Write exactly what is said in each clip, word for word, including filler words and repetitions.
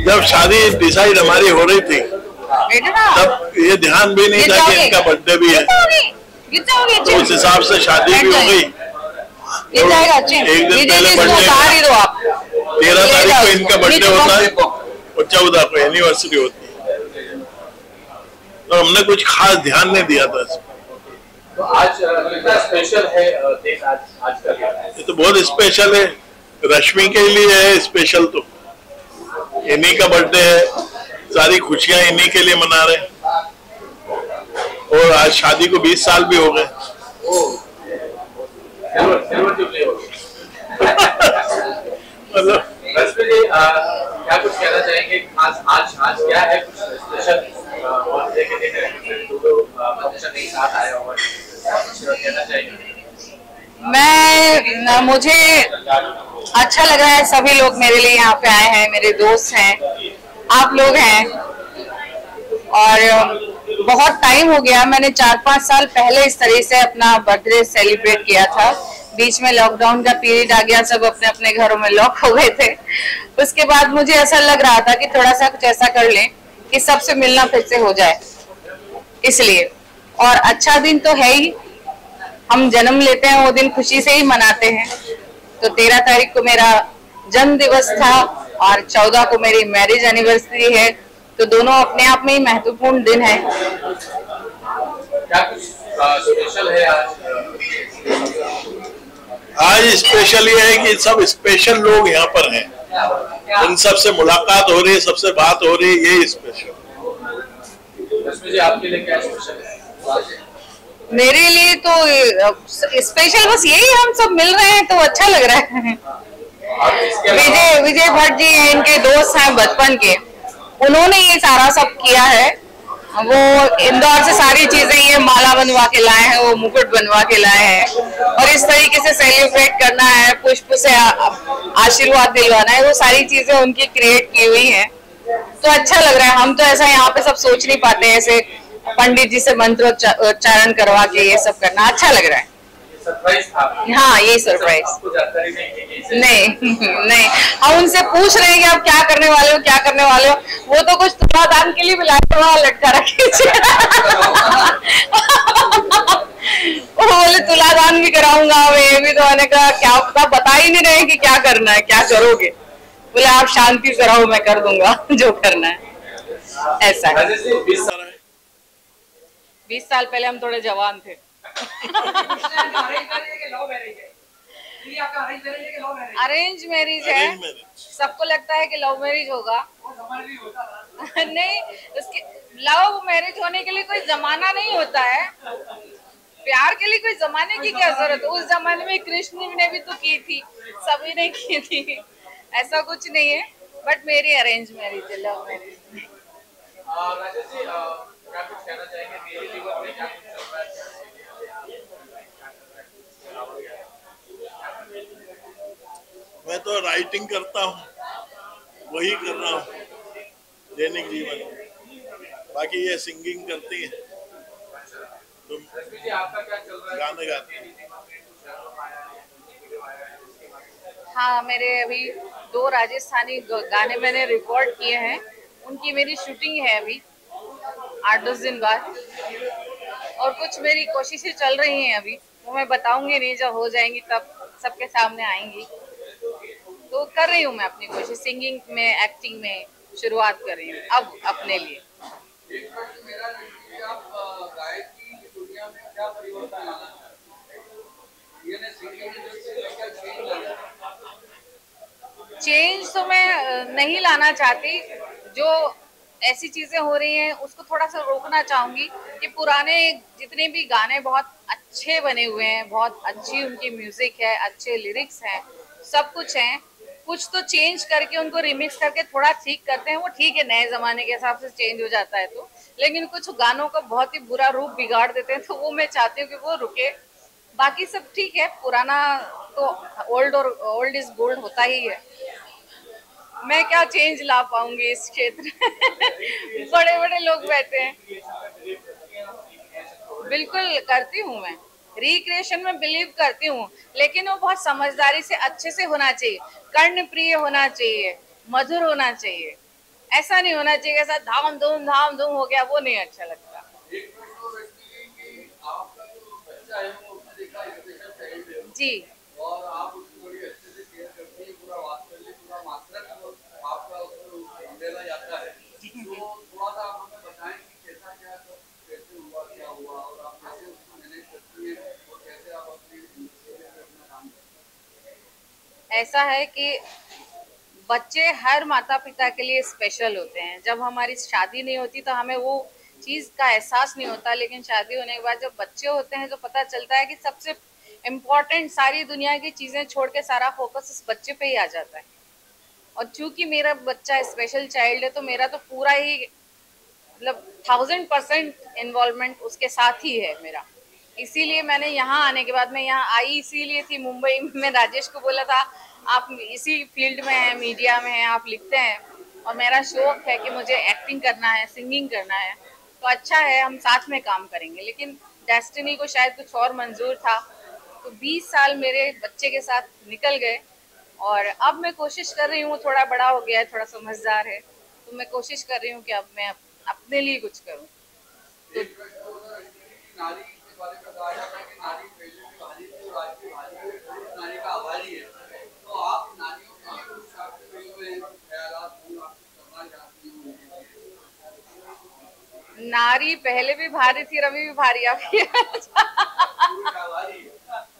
जब शादी डिसाइड हमारी हो रही थी तब ये ध्यान भी नहीं था कि इनका बर्थडे भी है, तो उस हिसाब से शादी भी हो गई। ये जाएगा एक दिन पहले बर्थडे, तेरह तारीख को इनका बर्थडे होता है और चौदह को एनिवर्सरी होती है, तो हमने कुछ खास ध्यान नहीं दिया था इसमें। तो आज कितना स्पेशल है दिन, आज आज का दिन? ये तो बहुत स्पेशल है, रश्मि के लिए है स्पेशल, तो इन्हीं का बर्थडे है, सारी खुशियां इन्हीं के लिए मना रहे हैं, और आज शादी को बीस साल भी हो गए। मतलब रश्मि जी क्या कुछ कहना चाहेंगे? आज आज आज क्या है कुछ स्पेशल बर्थडे के दिन है, दो दो फंक्शन एक साथ आए और कुछ कहना चाहेंगे? मैं मुझे अच्छा लग रहा है, सभी लोग मेरे लिए यहाँ पे आए हैं, मेरे दोस्त हैं, आप लोग हैं, और बहुत टाइम हो गया। मैंने चार पांच साल पहले इस तरह से अपना बर्थडे सेलिब्रेट किया था, बीच में लॉकडाउन का पीरियड आ गया, सब अपने अपने घरों में लॉक हो गए थे। उसके बाद मुझे ऐसा लग रहा था कि थोड़ा सा कुछ ऐसा कर लें कि सबसे मिलना फिर से हो जाए, इसलिए। और अच्छा दिन तो है ही, हम जन्म लेते हैं वो दिन खुशी से ही मनाते हैं। तो तेरह तारीख को मेरा जन्म दिवस था और चौदह को मेरी मैरिज एनिवर्सरी है, तो दोनों अपने आप में ही महत्वपूर्ण दिन है। क्या कुछ स्पेशल है आज? आज स्पेशल ये है कि सब स्पेशल लोग यहाँ पर हैं, इन सब से मुलाकात हो रही है, सबसे बात हो रही है, ये स्पेशल। रश्मि जी आपके लिए क्या स्पेशल है? मेरे लिए तो स्पेशल बस यही, हम सब मिल रहे हैं तो अच्छा लग रहा है। विजय विजय भट्ट जी हैं, इनके दोस्त हैं बचपन के, उन्होंने ये सारा सब किया है। वो इंदौर से सारी चीजें ये माला बनवा के लाए हैं, वो मुकुट बनवा के लाए हैं, और इस तरीके से सेलिब्रेट करना है, पुष्प से आशीर्वाद दिलवाना है, वो सारी चीजें उनकी क्रिएट की हुई हैं, तो अच्छा लग रहा है। हम तो ऐसा यहाँ पे सब सोच नहीं पाते, ऐसे पंडित जी से मंत्रोच्चारण करवा के ये सब करना अच्छा लग रहा है। सरप्राइज था? हाँ, ये सरप्राइज नहीं नहीं हम उनसे पूछ रहे हैं कि आप क्या करने वाले हो, क्या करने वाले हो। वो तो कुछ तुलादान के लिए बुलाए, वहां लटका रखे वो बोले तुलादान भी कराऊंगा मैं भी, तो मैंने कहा क्या पता, बता ही नहीं रहे कि क्या करना है, क्या करोगे। बोले आप शांति से रहो, मैं कर दूंगा जो करना है। ऐसा है। बीस साल पहले हम थोड़े जवान थे। अरेंज मैरिज है, सबको लगता है कि लव मैरिज होगा नहीं, उसके लव मैरिज होने के लिए कोई जमाना नहीं होता है, प्यार के लिए कोई जमाने की क्या जरूरत है। उस जमाने में कृष्ण ने भी तो की थी, सभी ने की थी, ऐसा कुछ नहीं है। बट मेरी अरेंज मैरिज है, लव मैरिज नहीं। क्या कुछ कहना चाहेंगे? मेरे जीवन में क्या कुछ चल रहा है? मैं तो राइटिंग करता हूँ, वही कर रहा हूँ दैनिक जीवन में, बाकी ये सिंगिंग करती है, तो आपका क्या चल रहा है? गाने गाते हैं। हाँ, मेरे अभी दो राजस्थानी गाने मैंने रिकॉर्ड किए हैं, उनकी मेरी शूटिंग है अभी आठ दस दिन बाद, और कुछ मेरी कोशिशें चल रही हैं अभी, वो मैं बताऊंगी नहीं, जब हो जाएंगी तब सबके सामने आएंगी। तो कर रही हूँ मैं अपनी कोशिश, सिंगिंग में, एक्टिंग में शुरुआत कर रही हूँ अब अपने लिए। चेंज तो मैं नहीं लाना चाहती, जो ऐसी चीजें हो रही हैं उसको थोड़ा सा रोकना चाहूंगी कि पुराने जितने भी गाने बहुत अच्छे बने हुए हैं, बहुत अच्छी उनकी म्यूजिक है, अच्छे लिरिक्स हैं, सब कुछ हैं, कुछ तो चेंज करके उनको रिमिक्स करके थोड़ा ठीक करते हैं, वो ठीक है, नए जमाने के हिसाब से चेंज हो जाता है तो, लेकिन कुछ गानों का बहुत ही बुरा रूप बिगाड़ देते हैं, तो वो मैं चाहती हूँ कि वो रुके। बाकी सब ठीक है, पुराना तो ओल्ड और ओल्ड इज गोल्ड होता ही है। मैं क्या चेंज ला पाऊंगी इस क्षेत्र में बड़े बड़े लोग बैठे हैं। बिल्कुल करती हूँ मैं, रिक्रिएशन में बिलीव करती हूँ, लेकिन वो बहुत समझदारी से अच्छे से होना चाहिए, कर्ण प्रिय होना चाहिए, मधुर होना चाहिए, ऐसा नहीं होना चाहिए, ऐसा धाम धूम धाम धूम हो गया, वो नहीं अच्छा लगता। जी। और आप उसको बड़ी अच्छे से केयर करती हैं, पूरा वात्सल्य, पूरा मातृत्व आपका उसको मिला जाता है। तो थोड़ा सा आप हमें बताएं कि कैसा क्या सब कैसे हुआ, क्या हुआ और आप कैसे उसको मैनेज करती हैं और कैसे आप अपनी जिंदगी में अपना काम करती हैं। ऐसा है कि बच्चे हर माता पिता के लिए स्पेशल होते हैं। जब हमारी शादी नहीं होती तो हमें वो चीज़ का एहसास नहीं होता, लेकिन शादी होने के बाद जब बच्चे होते हैं तो पता चलता है कि सबसे इम्पोर्टेंट सारी दुनिया की चीज़ें छोड़ के सारा फोकस उस बच्चे पे ही आ जाता है। और चूंकि मेरा बच्चा स्पेशल चाइल्ड है तो मेरा तो पूरा ही मतलब थाउजेंड परसेंट इन्वॉल्वमेंट उसके साथ ही है मेरा। इसीलिए मैंने यहाँ आने के बाद, मैं यहाँ आई इसीलिए थी मुंबई में, मैं राजेश को बोला था आप इसी फील्ड में हैं, मीडिया में हैं, आप लिखते हैं और मेरा शौक है कि मुझे एक्टिंग करना है, सिंगिंग करना है, तो अच्छा है हम साथ में काम करेंगे। लेकिन डेस्टिनी को शायद कुछ और मंजूर था, तो बीस साल मेरे बच्चे के साथ निकल गए और अब मैं कोशिश कर रही हूँ, थोड़ा बड़ा हो गया है, थोड़ा समझदार है, तो मैं कोशिश कर रही हूँ कि अब मैं अपने लिए कुछ करूँ। तो नारी के बारे में कहा जाता है कि नारी पहले भी भारी थी और आज भी भारी है, पुरुष नारी का आभारी है। तो आप नारियों के लिए कुछ आपके दिल में ख्यालात हो, आप कुछ करना चाहती हो? नारी पहले भी भारी थी, रवि भी भारी आप पुरुष आभारी है।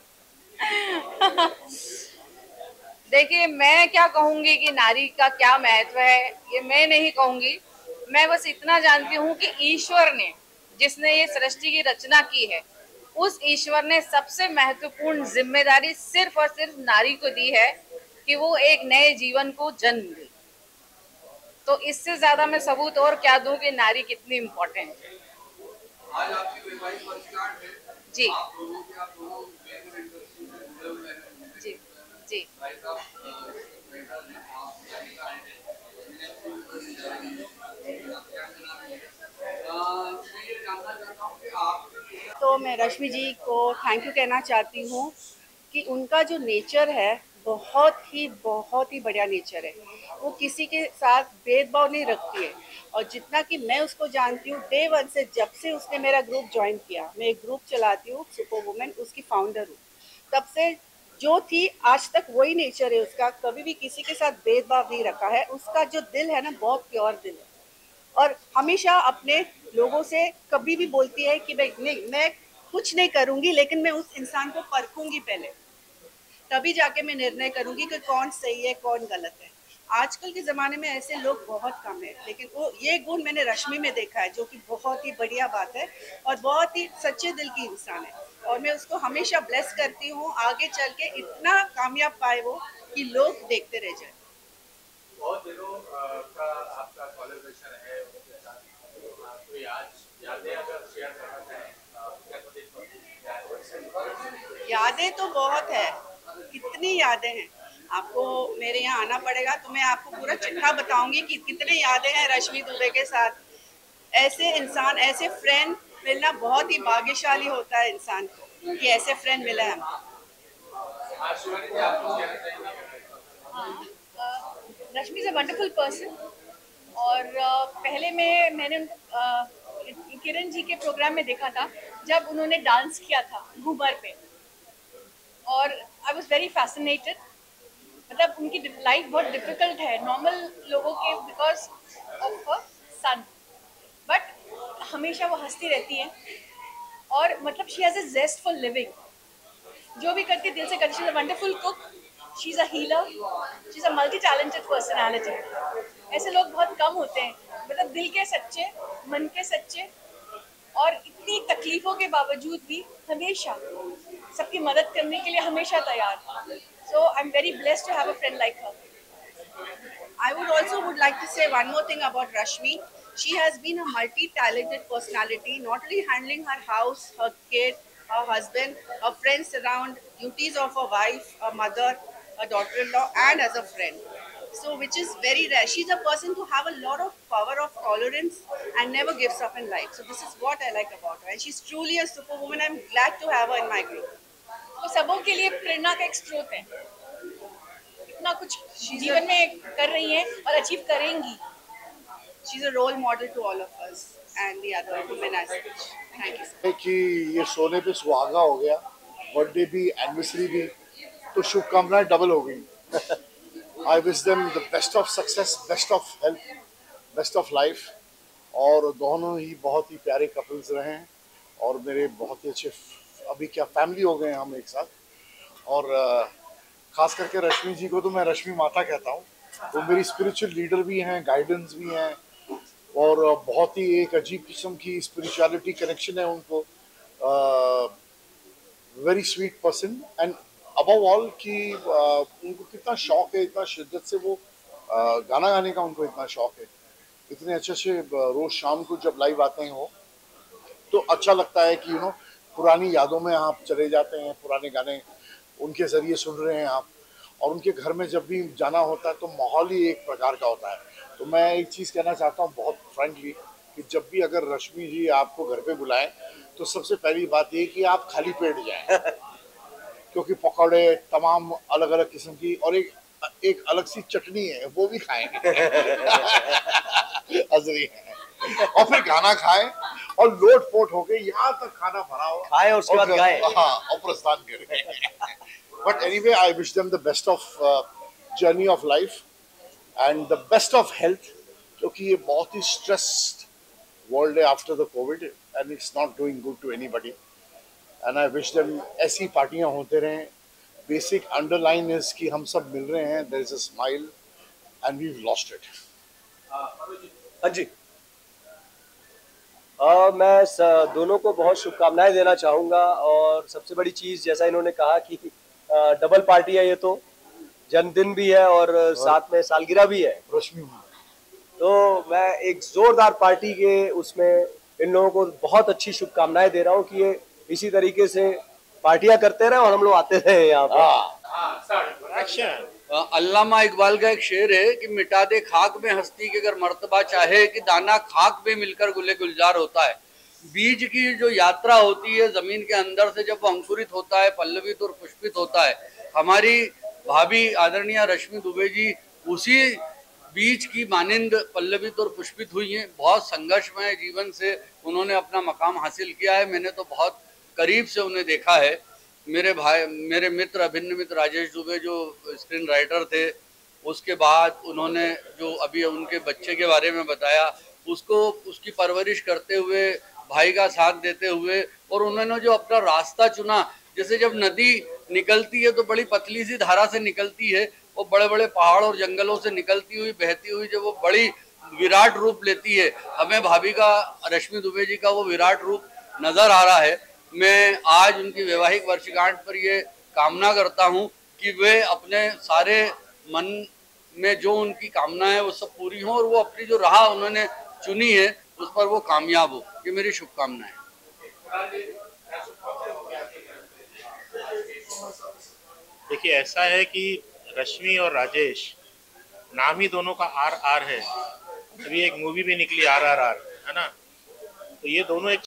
देखिए, मैं क्या कहूंगी कि नारी का क्या महत्व है, ये मैं नहीं कहूंगी। मैं बस इतना जानती हूँ कि ईश्वर ने, जिसने ये सृष्टि की रचना की है, उस ईश्वर ने सबसे महत्वपूर्ण जिम्मेदारी सिर्फ और सिर्फ नारी को दी है कि वो एक नए जीवन को जन्म दे। तो इससे ज्यादा मैं सबूत और क्या दूं कि नारी कितनी इम्पोर्टेंट है। आज आपकी वैवाहिक वर्षगांठ है। जी आप दोनों के आप दोनों फिल्म इंडस्ट्री से जुड़े हुए हैं। जी जी भाई साहब बेटा ने आप गायिका हैं, अभिनेत्री भी बनने जा रही हैं, आप क्या कहना है? मैं ये जानना चाहता हूँ कि आप तो मैं रश्मि जी को थैंक यू कहना चाहती हूँ कि उनका जो नेचर है बहुत ही बहुत ही बढ़िया नेचर है। वो किसी के साथ भेदभाव नहीं रखती है और जितना कि मैं उसको जानती हूँ डे वन से, जब से उसने मेरा ग्रुप ज्वाइन किया, मैं एक ग्रुप चलाती हूँ सुपर वुमेन, उसकी फाउंडर हूँ, तब से जो थी आज तक वही नेचर है उसका। कभी भी किसी के साथ भेदभाव नहीं रखा है। उसका जो दिल है ना, बहुत प्योर दिल है और हमेशा अपने लोगों से कभी भी बोलती है कि मैं नहीं, मैं कुछ नहीं करूंगी, लेकिन मैं उस इंसान को परखूंगी पहले, तभी जाके मैं निर्णय करूंगी कि कौन सही है कौन गलत है। आजकल के ज़माने में ऐसे लोग बहुत कम है, लेकिन वो ये गुण मैंने रश्मि में देखा है, जो कि बहुत ही बढ़िया बात है और बहुत ही सच्चे दिल की इंसान है और मैं उसको हमेशा ब्लेस करती हूँ आगे चल के इतना कामयाब पाए वो कि लोग देखते रह जाए। बहुत दिनों का आपका कोलैबोरेशन है उनके साथ, कोई आज यादें अगर शेयर करना चाहें? यादें तो बहुत है, कितनी यादें हैं। आपको मेरे यहाँ आना पड़ेगा तो मैं आपको पूरा चिट्ठा बताऊंगी कि कितने यादें हैं रश्मि दुबे के साथ। ऐसे इंसान, ऐसे फ्रेंड मिलना बहुत ही भाग्यशाली होता है इंसान को कि ऐसे फ्रेंड मिला है हमको। Rashmi is a wonderful person और uh, पहले में मैंने उनको uh, किरण जी के प्रोग्राम में देखा था जब उन्होंने डांस किया था घूमर पे और आई वॉज वेरी फैसिनेटेड। मतलब उनकी लाइफ बहुत डिफिकल्ट है नॉर्मल लोगों के because of a son, but हमेशा वो हंसती रहती हैं और मतलब she has a zest for living. जो भी करती दिल से करती। She is a wonderful cook, she is a healer, she is a multi talented personality. ऐसे लोग बहुत कम होते हैं, मतलब दिल के सच्चे, मन के सच्चे और इतनी तकलीफ़ों के बावजूद भी हमेशा सबकी मदद करने के लिए हमेशा तैयार। So I am very blessed to have a friend like her. I would also would like to say one more thing about Rashmi. She has been a multi-talented personality, not only handling her house, her kid, her husband, her friends around, duties of a wife, a mother, a daughter-in-law, and as a friend. So, which is very rare. She's a person to have a lot of power of tolerance and never gives up in life. So, this is what I like about her. And she's truly a superwoman. I'm glad to have her in my group. वो सबों के लिए प्रेरणा का एक स्रोत है। इतना कुछ जीवन में कर रही हैं और अचीव करेंगी। she's a role model to all of us and the other women as such. Thank you so much. कि ये सोने पे सुहागा हो गया, बर्थडे भी, एनिवर्सरी भी, तो शुभकामनाएं डबल हो गई। I wish them the best of success, best of health, best of life. और दोनों ही बहुत ही प्यारे कपल्स रहे हैं और मेरे बहुत ही अच्छे, अभी क्या फैमिली हो गए हैं हम एक साथ। और खास करके रश्मि जी को तो मैं रश्मि माता कहता हूँ। वो मेरी स्पिरिचुअल लीडर भी हैं, गाइडेंस भी हैं और बहुत ही एक अजीब किस्म की स्पिरिचुअलिटी कनेक्शन है उनको। Very sweet person and above all कि uh, उनको कितना शौक है, इतना शिद्दत से वो uh, गाना गाने का उनको इतना शौक है। इतने अच्छे से रोज शाम को जब लाइव आते हैं वो, तो अच्छा लगता है कि यू नो पुरानी यादों में आप चले जाते हैं, पुराने गाने उनके ज़रिए सुन रहे हैं आप। और उनके घर में जब भी जाना होता है तो माहौल ही एक प्रकार का होता है। तो मैं एक चीज़ कहना चाहता हूँ बहुत फ्रेंकली कि जब भी अगर रश्मि जी आपको घर पे बुलाएं तो सबसे पहली बात ये कि आप खाली पेट जाएं, क्योंकि पकौड़े तमाम अलग अलग किस्म की और एक एक अलग सी चटनी है वो भी खाएंगे अजरी है। और फिर गाना खाएं और लोट पोट होके यहाँ तक खाना भरा हो, खाएं और उसके बाद गाएं। हाँ, और प्रस्थान करें। But anyway, I wish them the best of uh, journey of life and the best of health, क्योंकि ये बहुत ही stressed world है after the COVID and it's not doing good to anybody. And I wish them ऐसी पार्टियां होते रहें। Basic underline is कि हम सब मिल रहे हैं, there is a smile and we've lost it. हाँ जी, आ, मैं स, दोनों को बहुत शुभकामनाएं देना चाहूँगा। और सबसे बड़ी चीज़ जैसा इन्होंने कहा कि आ, डबल पार्टी है, ये तो जन्मदिन भी है और साथ में सालगिरह भी है, रश्मि, तो मैं एक जोरदार पार्टी के उसमें इन लोगों को बहुत अच्छी शुभकामनाएं दे रहा हूँ कि ये इसी तरीके से पार्टियां करते रहे और हम लोग आते रहे यहाँ पर। अल्लामा इकबाल का एक शेर है कि मिटा दे खाक में हस्ती के अगर मर्तबा चाहे कि दाना खाक में मिलकर गुले गुलजार होता है। बीज की जो यात्रा होती है जमीन के अंदर से, जब वो अंकुरित होता है, पल्लवित और पुष्पित होता है, हमारी भाभी आदरणीय रश्मि दुबे जी उसी बीज की मानिंद पल्लवित और पुष्पित हुई हैं। बहुत संघर्षमय जीवन से उन्होंने अपना मकाम हासिल किया है। मैंने तो बहुत करीब से उन्हें देखा है। मेरे भाई, मेरे मित्र, अभिन्न मित्र राजेश दुबे जो स्क्रीन राइटर थे, उसके बाद उन्होंने जो अभी उनके बच्चे के बारे में बताया, उसको उसकी परवरिश करते हुए, भाई का साथ देते हुए, और उन्होंने जो अपना रास्ता चुना, जैसे जब नदी निकलती है तो बड़ी पतली सी धारा से निकलती है, वो बड़े बड़े पहाड़ और जंगलों से निकलती हुई, बहती हुई जब वो बड़ी विराट रूप लेती है, हमें भाभी का, रश्मि दुबे जी का वो विराट रूप नजर आ रहा है। मैं आज उनकी वैवाहिक वर्षगांठ पर ये कामना करता हूँ कि वे अपने सारे मन में जो उनकी कामना है वो सब पूरी हो और वो अपनी जो राह उन्होंने चुनी है उस पर वो कामयाब हो। ये मेरी शुभकामनाएं। देखिए, ऐसा है कि रश्मि और राजेश, नाम ही दोनों का आर आर है। अभी एक मूवी भी निकली आर आर आर, है ना। तो ये दोनों एक